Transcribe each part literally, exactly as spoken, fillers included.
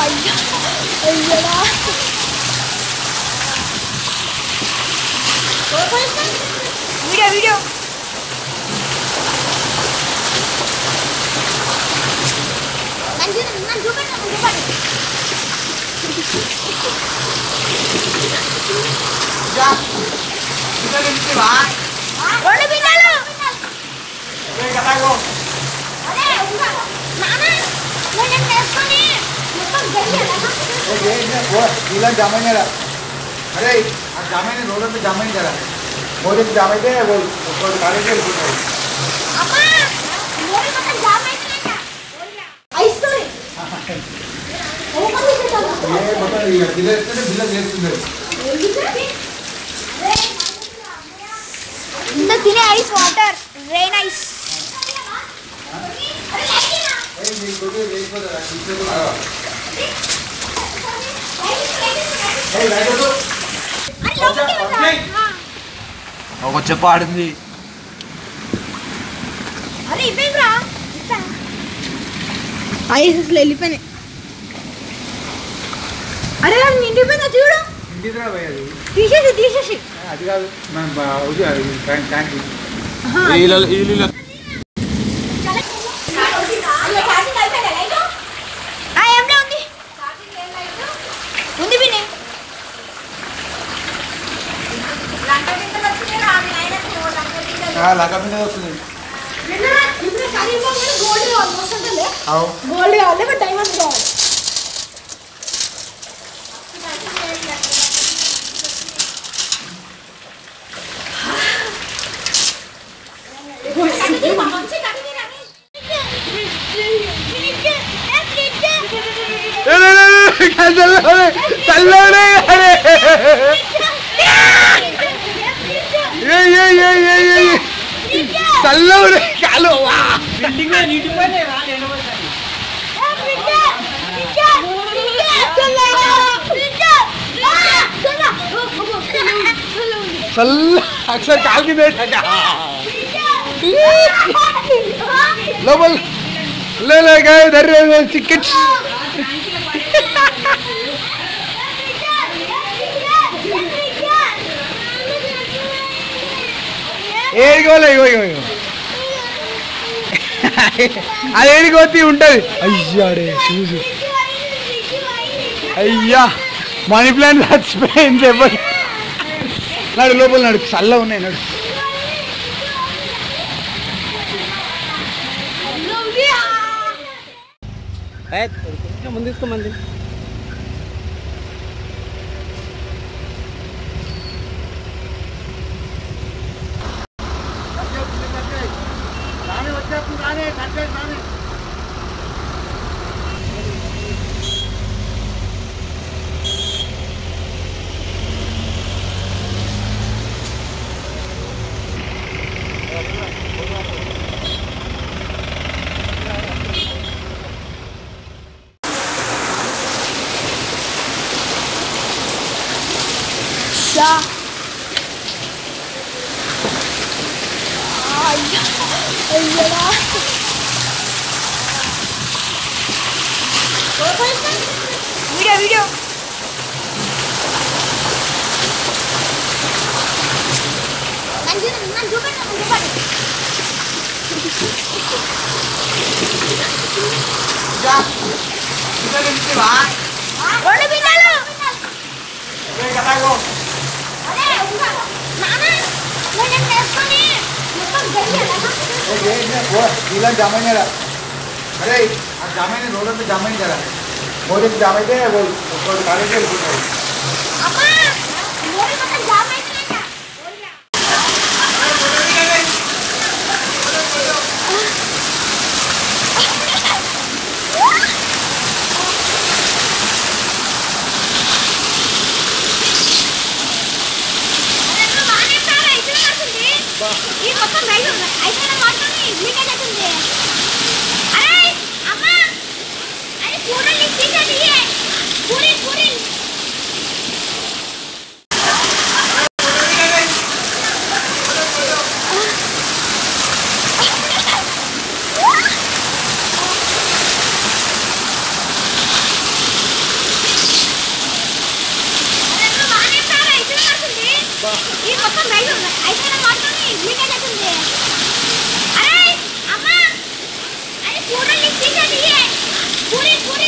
Video video जामाई अरे जामाई road पे जामाई जरा मोदी जामाई दे वो गाड़ी के ये बता रही है बिल इतने बिल लेते इंदा तिने आइस वाटर रेन आइस ए ये कोई वेट कर रहा है पीछे तो आ ए लाइट तो ఒక చెప్ప ఆడింది అరే ఇవేంరా ఐస్ అసలు వెళ్ళిపోయినాయి అరే అది నిండిపోయిందా చూడు నిండిద్రా భయ్ అది తీసేసి తీసేసి అది కాదు మనం బావుది అది ట్యాంక్ ట్యాంక్ ఇలా ఇలా ఉంది బిని ఆ లగా బిన్న వస్తుంది నిన్న ఇప్పుడు కరీంగంజ్ గోల్డ్ ఆల్మోస్ట్ అంటే అవు గోల్డ్ కావాలి బట్ డైమండ్స్ కావాలి చల్లవురే కాలు బిల్డింగ్ లో నీటిపోయినే రా ఎండబోసారి చల్ల అక్షర్ కాల్ కి बैठा లోపల ले ले गए इधर टिकट ఏడికోలే ఇగో ఇగో ఇగో అది ఏడికోతి ఉంటుంది అయ్యాడే చూసు అయ్యా మనీ ప్లాంట్ చచ్చిపోయింది చెప్పండి నడు లోపల నడు చల్ల ఉన్నాయి నడు ముందు తీసుకోమంది వీడియో వీడియో जामाई अरे जामाई रोड पे जामाई जरा मोदी जामाई दे वो गाड़ी के మొత్తం రైస్ అయిపోయిన మొత్తం లీకేజ్ అవుతుంది. అరే అమ్మ అరే పూరీ లీకేజ్ అయ్యే పూరీ పూరీ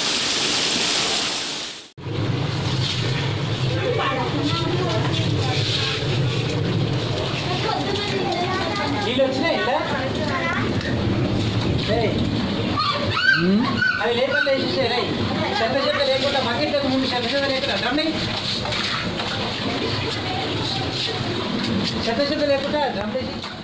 నీళ్ళు వచ్చినాయి ఇలా అవి లేకుండా వేసేసే రై చెత్త చెత్త లేకుండా బకెట్లకు ముందు చెత్త చెత్త లేకుండా డ్రమ్ని చెత్త చెత్త లేకుండా డ్రమ్ వేసి